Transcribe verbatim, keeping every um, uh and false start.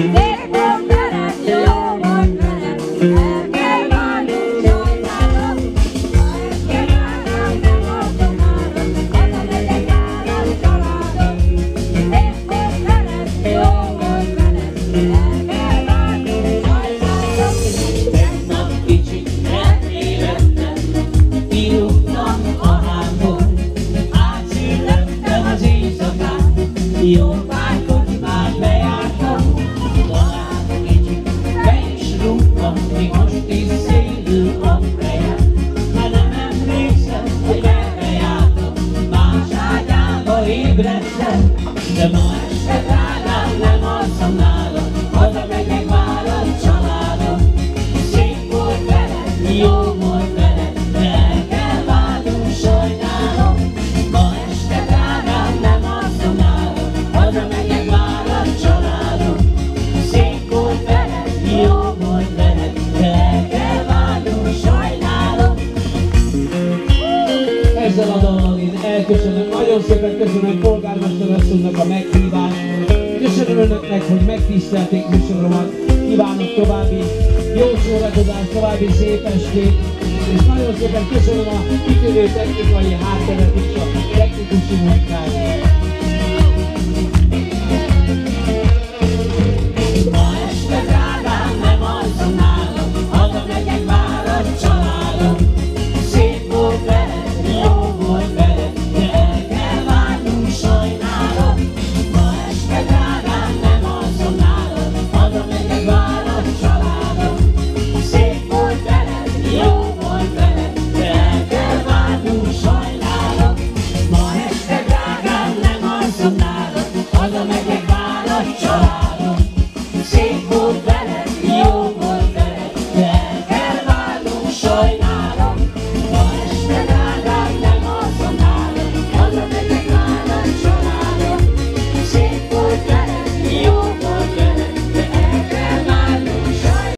Jó párkot már bejártam, talán kicsit be is rúgtam, még most is szélül a fejem. Már nem emlékszem, hogy merre jártam, más ágyába ébredtem, de ma este drágám nem alszom nálad, hazamegyek már a családom. Szép volt veled, jó volt veled, de el kell válnunk, sajnálom. Ma este drágám nem alszom nálad, hazamegyek már a családom. Szép volt veled, jó volt veled, de el kell válnunk, sajnálom. Ezzel a dallal én elköszönöm, nagyon szépen köszönöm polgármester asszonynak a meghívást. Köszönöm önöknek, hogy megtisztelték műsoromat. Kívánok további jó szórakozást, további szép estét, és nagyon szépen köszönöm a kitűnő technikai hátteret és a technikusi munkát.